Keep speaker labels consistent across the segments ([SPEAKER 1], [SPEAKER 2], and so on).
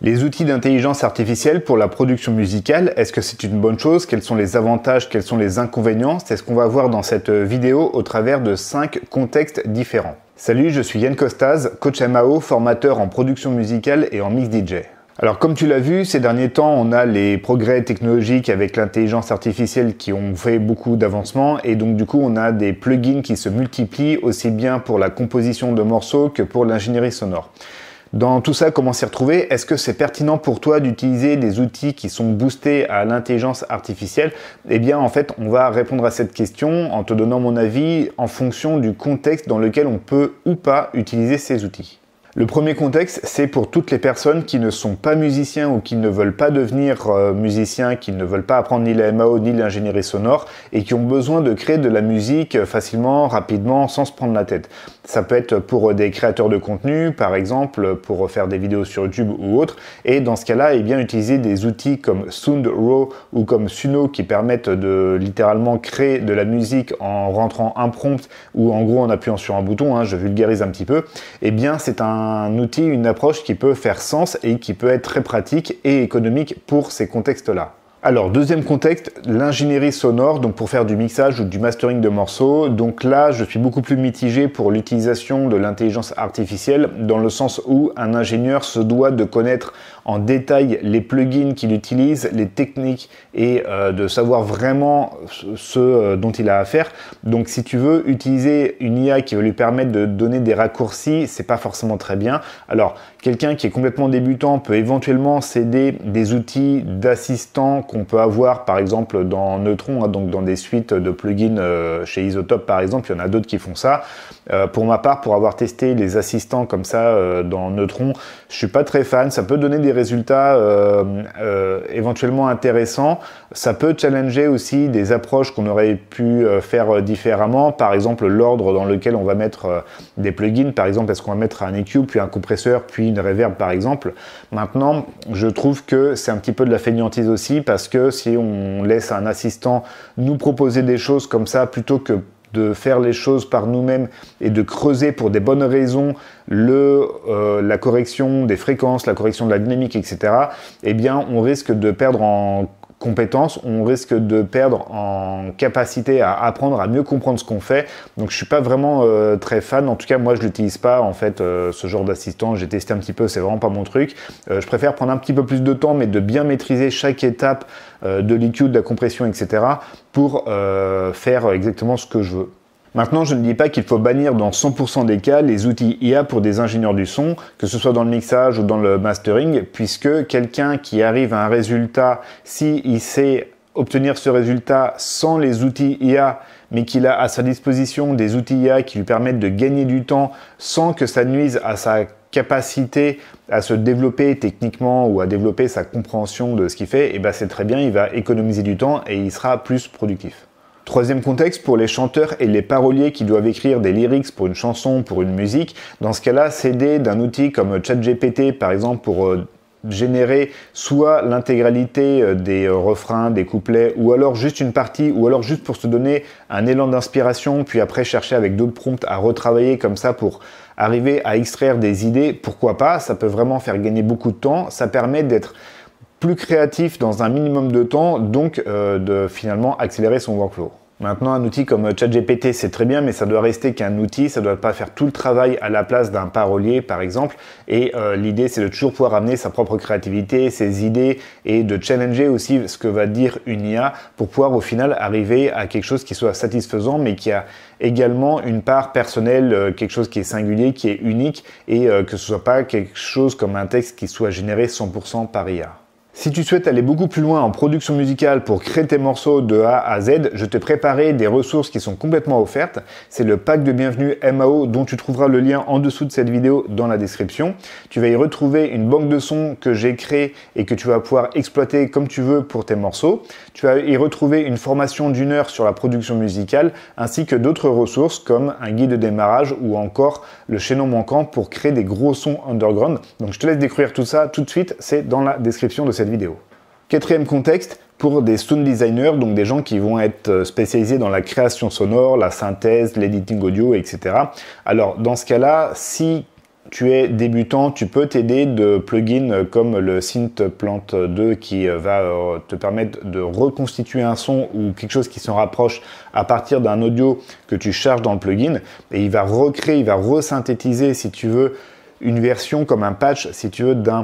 [SPEAKER 1] Les outils d'intelligence artificielle pour la production musicale, est-ce que c'est une bonne chose? Quels sont les avantages? Quels sont les inconvénients? C'est ce qu'on va voir dans cette vidéo au travers de 5 contextes différents. Salut, je suis Yann Costaz, coach MAO, formateur en production musicale et en mix DJ. Alors comme tu l'as vu, ces derniers temps, on a les progrès technologiques avec l'intelligence artificielle qui ont fait beaucoup d'avancements et donc du coup on a des plugins qui se multiplient aussi bien pour la composition de morceaux que pour l'ingénierie sonore. Dans tout ça, comment s'y retrouver? Est-ce que c'est pertinent pour toi d'utiliser des outils qui sont boostés à l'intelligence artificielle? Eh bien, en fait, on va répondre à cette question en te donnant mon avis en fonction du contexte dans lequel on peut ou pas utiliser ces outils. Le premier contexte, c'est pour toutes les personnes qui ne sont pas musiciens ou qui ne veulent pas devenir musiciens, qui ne veulent pas apprendre ni la MAO ni l'ingénierie sonore et qui ont besoin de créer de la musique facilement, rapidement, sans se prendre la tête. Ça peut être pour des créateurs de contenu, par exemple, pour faire des vidéos sur YouTube ou autre. Et dans ce cas-là, eh bien, utiliser des outils comme SoundRaw ou comme Suno qui permettent de littéralement créer de la musique en rentrant un prompt ou en gros en appuyant sur un bouton, je vulgarise un petit peu, eh bien, c'est un outil, une approche qui peut faire sens et qui peut être très pratique et économique pour ces contextes-là. Alors, deuxième contexte, l'ingénierie sonore, donc pour faire du mixage ou du mastering de morceaux. Donc là, je suis beaucoup plus mitigé pour l'utilisation de l'intelligence artificielle, dans le sens où un ingénieur se doit de connaître en détail les plugins qu'il utilise, les techniques et de savoir vraiment ce dont il a affaire. Donc si tu veux utiliser une IA qui va lui permettre de donner des raccourcis, c'est pas forcément très bien. Alors, quelqu'un qui est complètement débutant peut éventuellement s'aider des outils d'assistants qu'on peut avoir par exemple dans Neutron, donc dans des suites de plugins chez Isotope par exemple, il y en a d'autres qui font ça. Pour ma part, pour avoir testé les assistants comme ça dans Neutron, je suis pas très fan. Ça peut donner des résultats éventuellement intéressants. Ça peut challenger aussi des approches qu'on aurait pu faire différemment. Par exemple, l'ordre dans lequel on va mettre des plugins. Par exemple, est-ce qu'on va mettre un EQ, puis un compresseur, puis une reverb par exemple. Maintenant, je trouve que c'est un petit peu de la fainéantise aussi parce que si on laisse un assistant nous proposer des choses comme ça plutôt que de faire les choses par nous-mêmes et de creuser pour des bonnes raisons la correction des fréquences, la correction de la dynamique, etc., eh bien, on risque de perdre en compétences, on risque de perdre en capacité à apprendre, à mieux comprendre ce qu'on fait. Donc je suis pas vraiment très fan, en tout cas moi je l'utilise pas en fait ce genre d'assistant, j'ai testé un petit peu, c'est vraiment pas mon truc. Je préfère prendre un petit peu plus de temps mais de bien maîtriser chaque étape de l'EQ, de la compression, etc. pour faire exactement ce que je veux. Maintenant, je ne dis pas qu'il faut bannir dans 100% des cas les outils IA pour des ingénieurs du son, que ce soit dans le mixage ou dans le mastering, puisque quelqu'un qui arrive à un résultat, s'il sait obtenir ce résultat sans les outils IA, mais qu'il a à sa disposition des outils IA qui lui permettent de gagner du temps sans que ça nuise à sa capacité à se développer techniquement ou à développer sa compréhension de ce qu'il fait, et ben c'est très bien, il va économiser du temps et il sera plus productif. Troisième contexte, pour les chanteurs et les paroliers qui doivent écrire des lyrics pour une chanson, pour une musique. Dans ce cas-là, s'aider d'un outil comme ChatGPT, par exemple, pour générer soit l'intégralité des refrains, des couplets, ou alors juste une partie, ou alors juste pour se donner un élan d'inspiration, puis après chercher avec d'autres prompts à retravailler comme ça pour arriver à extraire des idées. Pourquoi pas? Ça peut vraiment faire gagner beaucoup de temps. Ça permet d'être plus créatif dans un minimum de temps, donc de finalement accélérer son workflow. Maintenant, un outil comme ChatGPT, c'est très bien, mais ça doit rester qu'un outil, ça ne doit pas faire tout le travail à la place d'un parolier, par exemple. Et l'idée, c'est de toujours pouvoir amener sa propre créativité, ses idées, et de challenger aussi ce que va dire une IA pour pouvoir au final arriver à quelque chose qui soit satisfaisant, mais qui a également une part personnelle, quelque chose qui est singulier, qui est unique, et que ce soit pas quelque chose comme un texte qui soit généré 100% par IA. Si tu souhaites aller beaucoup plus loin en production musicale pour créer tes morceaux de A à Z, je t'ai préparé des ressources qui sont complètement offertes. C'est le pack de bienvenue MAO dont tu trouveras le lien en dessous de cette vidéo dans la description. Tu vas y retrouver une banque de sons que j'ai créée et que tu vas pouvoir exploiter comme tu veux pour tes morceaux. Tu vas y retrouver une formation d'1 heure sur la production musicale ainsi que d'autres ressources comme un guide de démarrage ou encore le chaînon manquant pour créer des gros sons underground. Donc je te laisse découvrir tout ça tout de suite, c'est dans la description de cette vidéo. Quatrième contexte, pour des sound designers, donc des gens qui vont être spécialisés dans la création sonore, la synthèse, l'editing audio, etc. Alors dans ce cas-là, si tu es débutant, tu peux t'aider de plugins comme le Synthplant 2 qui va te permettre de reconstituer un son ou quelque chose qui s'en rapproche à partir d'un audio que tu charges dans le plugin, et il va recréer, il va resynthétiser, si tu veux, une version comme un patch, si tu veux, d'un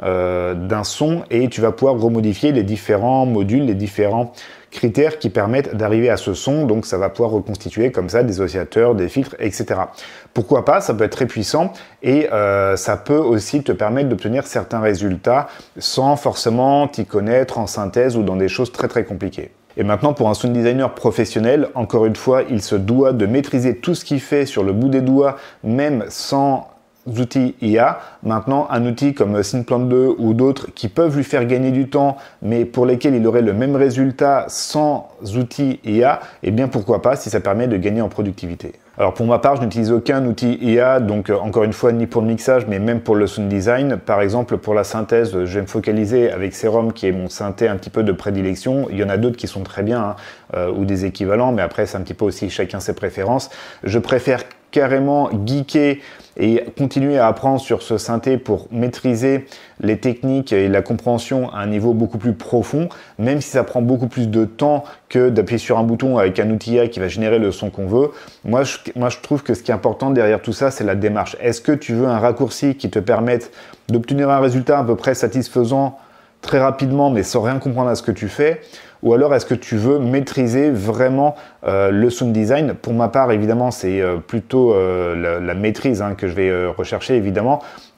[SPEAKER 1] son, et tu vas pouvoir remodifier les différents modules, les différents critères qui permettent d'arriver à ce son. Donc ça va pouvoir reconstituer comme ça des oscillateurs, des filtres, etc. Pourquoi pas, ça peut être très puissant, et ça peut aussi te permettre d'obtenir certains résultats sans forcément t'y connaître en synthèse ou dans des choses très très compliquées. Et maintenant, pour un sound designer professionnel, encore une fois, il se doit de maîtriser tout ce qu'il fait sur le bout des doigts, même sans outils IA. Maintenant, un outil comme Synthplant 2 ou d'autres qui peuvent lui faire gagner du temps, mais pour lesquels il aurait le même résultat sans outils IA, eh bien pourquoi pas, si ça permet de gagner en productivité. Alors pour ma part, je n'utilise aucun outil IA, donc encore une fois, ni pour le mixage, mais même pour le sound design. Par exemple, pour la synthèse, je vais me focaliser avec Serum, qui est mon synthé un petit peu de prédilection. Il y en a d'autres qui sont très bien, ou des équivalents, mais après, c'est un petit peu aussi chacun ses préférences. Je préfère carrément geeker et continuer à apprendre sur ce synthé pour maîtriser les techniques et la compréhension à un niveau beaucoup plus profond, même si ça prend beaucoup plus de temps que d'appuyer sur un bouton avec un outil AI qui va générer le son qu'on veut. Moi, je trouve que ce qui est important derrière tout ça, c'est la démarche. Est-ce que tu veux un raccourci qui te permette d'obtenir un résultat à peu près satisfaisant très rapidement, mais sans rien comprendre à ce que tu fais? Ou alors est-ce que tu veux maîtriser vraiment le sound design? Pour ma part, évidemment, c'est plutôt la maîtrise que je vais rechercher, évidemment,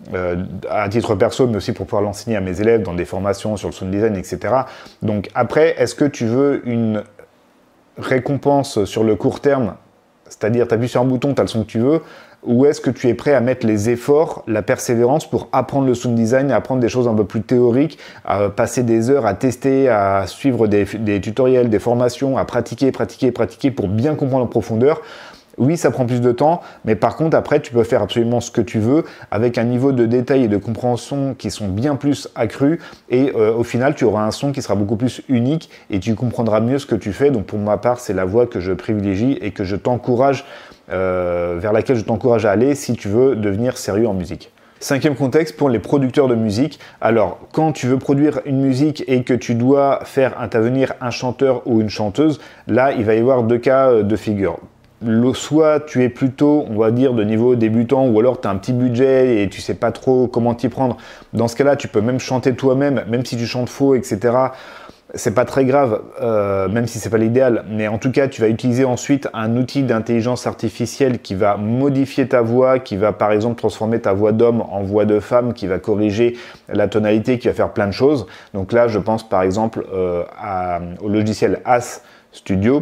[SPEAKER 1] à titre perso, mais aussi pour pouvoir l'enseigner à mes élèves dans des formations sur le sound design, etc. Donc après, est-ce que tu veux une récompense sur le court terme, c'est-à-dire tu appuies sur un bouton, tu as le son que tu veux, ou est-ce que tu es prêt à mettre les efforts, la persévérance pour apprendre le sound design, à apprendre des choses un peu plus théoriques, à passer des heures à tester, à suivre des tutoriels, des formations, à pratiquer pour bien comprendre en profondeur? Oui, ça prend plus de temps, mais par contre, après, tu peux faire absolument ce que tu veux avec un niveau de détail et de compréhension qui sont bien plus accrus, et au final, tu auras un son qui sera beaucoup plus unique et tu comprendras mieux ce que tu fais. Donc pour ma part, c'est la voie que je privilégie et que je t'encourage, vers laquelle je t'encourage à aller si tu veux devenir sérieux en musique. Cinquième contexte pour les producteurs de musique. Alors, quand tu veux produire une musique et que tu dois faire intervenir un chanteur ou une chanteuse, là, il va y avoir deux cas de figure. Soit tu es plutôt, on va dire, de niveau débutant, ou alors tu as un petit budget et tu sais pas trop comment t'y prendre. Dans ce cas-là, tu peux même chanter toi-même, même si tu chantes faux, etc. C'est pas très grave, même si c'est pas l'idéal, mais en tout cas, tu vas utiliser ensuite un outil d'intelligence artificielle qui va modifier ta voix, qui va par exemple transformer ta voix d'homme en voix de femme, qui va corriger la tonalité, qui va faire plein de choses. Donc là, je pense par exemple au logiciel ACE Studio,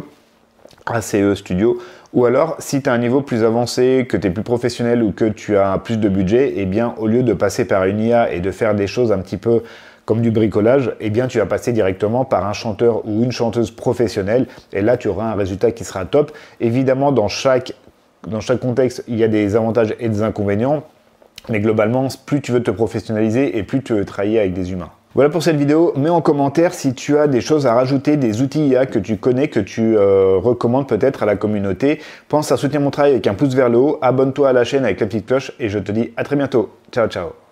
[SPEAKER 1] ou alors si tu as un niveau plus avancé, que tu es plus professionnel ou que tu as plus de budget, eh bien au lieu de passer par une IA et de faire des choses un petit peu comme du bricolage, eh bien tu vas passer directement par un chanteur ou une chanteuse professionnelle, et là tu auras un résultat qui sera top. Évidemment, dans chaque contexte, il y a des avantages et des inconvénients, mais globalement, plus tu veux te professionnaliser et plus tu veux travailler avec des humains. Voilà pour cette vidéo. Mets en commentaire si tu as des choses à rajouter, des outils IA que tu connais, que tu recommandes peut-être à la communauté. Pense à soutenir mon travail avec un pouce vers le haut, abonne-toi à la chaîne avec la petite cloche, et je te dis à très bientôt. Ciao, ciao.